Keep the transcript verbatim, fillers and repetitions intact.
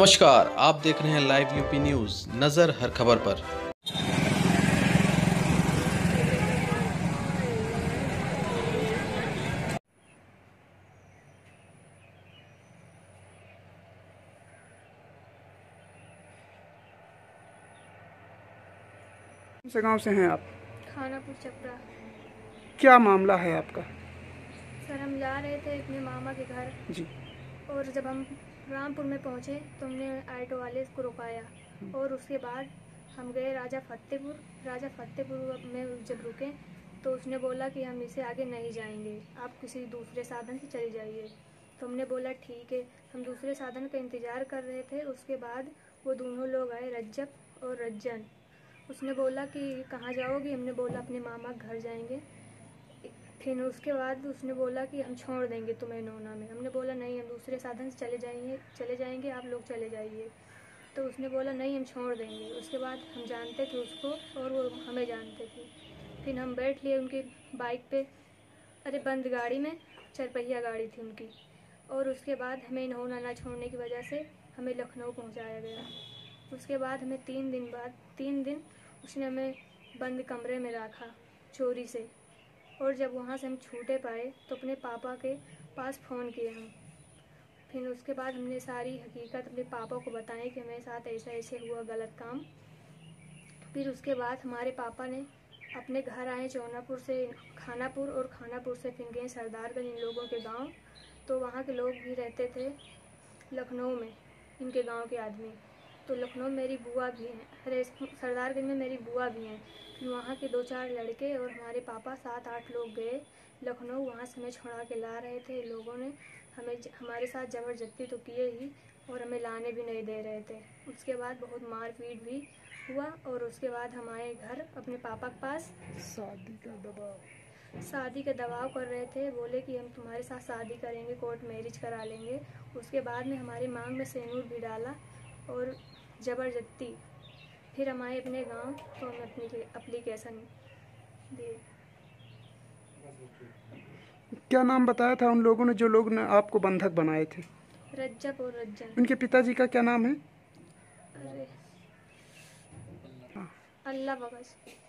नमस्कार, आप देख रहे हैं लाइव यूपी न्यूज। नजर हर खबर पर। कौन से गांव से हैं आप? खानापुर चपरा। क्या मामला है आपका? सर, हम जा रहे थे अपने मामा के घर जी। और जब हम रामपुर में पहुंचे तो हमने ऑटो वाले को रुकाया और उसके बाद हम गए राजा फतेहपुर। राजा फतेहपुर में जब रुके तो उसने बोला कि हम इससे आगे नहीं जाएंगे, आप किसी दूसरे साधन से चले जाइए। तो हमने बोला ठीक है। हम दूसरे साधन का इंतज़ार कर रहे थे। उसके बाद वो दोनों लोग आए, रज्जब और रज्जन। उसने बोला कि कहाँ जाओगे? हमने बोला अपने मामा के घर जाएंगे। फिर उसके बाद उसने बोला कि हम छोड़ देंगे तुम्हें नोना में। हमने बोला नहीं, हम दूसरे साधन से चले जाएंगे चले जाएंगे आप लोग चले जाइए। तो उसने बोला नहीं, हम छोड़ देंगे। उसके बाद हम जानते थे उसको और वो हमें जानते थे। फिर हम बैठ लिए उनकी बाइक पे, अरे बंद गाड़ी में, चरपहिया गाड़ी थी उनकी। और उसके बाद हमें नोना ना छोड़ने की वजह से हमें लखनऊ पहुँचाया गया। उसके बाद हमें तीन दिन बाद तीन दिन उसने हमें बंद कमरे में रखा चोरी से। और जब वहाँ से हम छूटे पाए तो अपने पापा के पास फ़ोन किए हम। फिर उसके बाद हमने सारी हकीकत अपने पापा को बताई कि मेरे साथ ऐसा ऐसे हुआ गलत काम। फिर उसके बाद हमारे पापा ने अपने घर आए चौनापुर से खानापुर और खानापुर से फिर गए सरदारगंज इन लोगों के गांव। तो वहाँ के लोग भी रहते थे लखनऊ में, इनके गांव के आदमी। तो लखनऊ में मेरी बुआ भी हैं, अरे सरदारगंज में मेरी बुआ भी हैं। फिर वहाँ के दो चार लड़के और हमारे पापा सात आठ लोग गए लखनऊ। वहाँ से हमें छुड़ा के ला रहे थे लोगों ने। हमें हमारे साथ ज़बरदस्ती तो किए ही और हमें लाने भी नहीं दे रहे थे। उसके बाद बहुत मारपीट भी हुआ और उसके बाद हम आए घर अपने पापा के पास। शादी का दबाव शादी का दबाव कर रहे थे, बोले कि हम तुम्हारे साथ शादी करेंगे, कोर्ट मैरिज करा लेंगे। उसके बाद में हमारी मांग में सेनूर भी डाला और ज़बरदस्ती। फिर हम आए अपने गांव तो हम अपनी एप्लीकेशन दिए। क्या नाम बताया था उन लोगों ने जो लोग ने आपको बंधक बनाए थे? रज्जब और रज्जन। उनके पिताजी का क्या नाम है? अरे अल्लाह बख्श।